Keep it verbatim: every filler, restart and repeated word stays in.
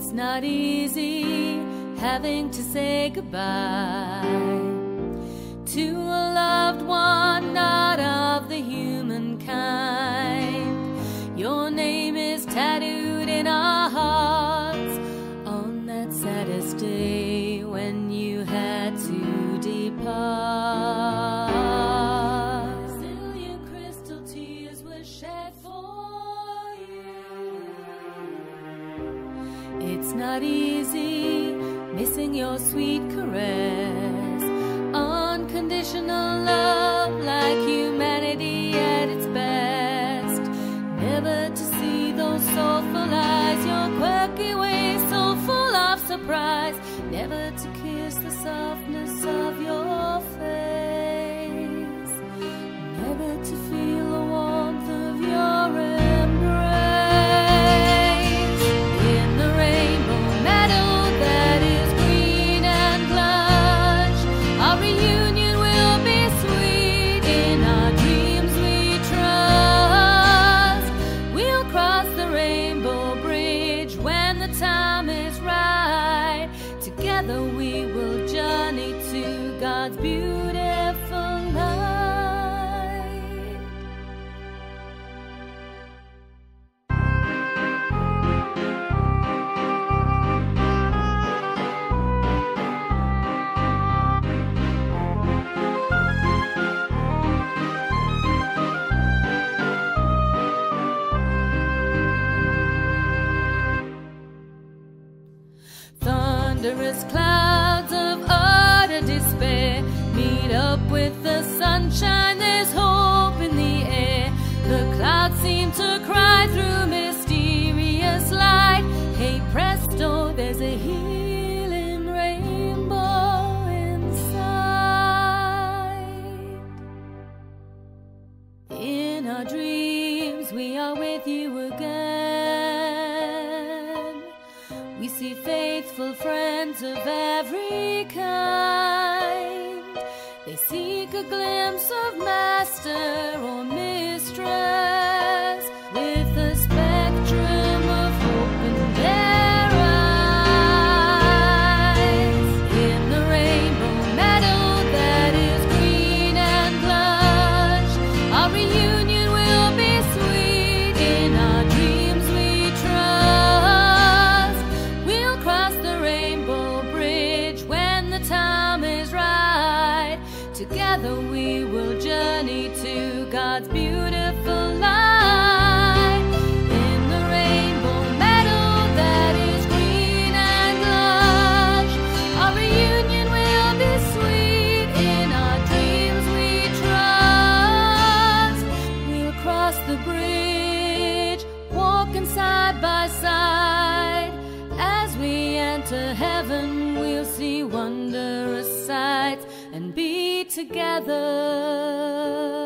It's not easy having to say goodbye to a loved one, not of the humankind. Your name is tattooed in our hearts on that saddest day when you had to depart. Still your crystal tears were shed for you. It's not easy missing your sweet caress, unconditional love like humanity at its best. Never to see those soulful eyes, your quirky ways so full of surprise. Never to kiss the softness of your face. Never to feel the warmth of your embrace. In the rainbow meadow that is green and lush, our reunion will be sweet. In our dreams we trust. We'll cross the rainbow bridge when the time is right. Together we will journey to God's beautiful light. Thunderous clouds of utter despair meet up with the sunshine. There's hope in the air. The clouds seem to cry through mysterious light. Hey presto, there's a healing rainbow inside. In our dreams we are with you again. We see faithful friends of every kind. They seek a glimpse of master or mistress with a spectrum of hope in their eyes. In the rainbow meadow that is green and lush, our reunion will be sweet. In our dreams we trust. We'll cross the rainbow bridge when the time is right. Together we will journey to God's beautiful light. In the rainbow meadow that is green and lush, our reunion will be sweet. In our dreams we trust. We'll cross the bridge, walking side by side. As we enter heaven, we'll see wondrous sights and be together.